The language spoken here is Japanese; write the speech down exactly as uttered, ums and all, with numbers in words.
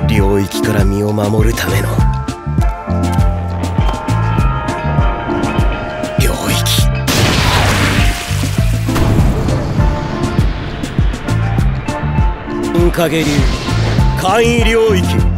領域から身を守るための領域。雲影流簡易領域。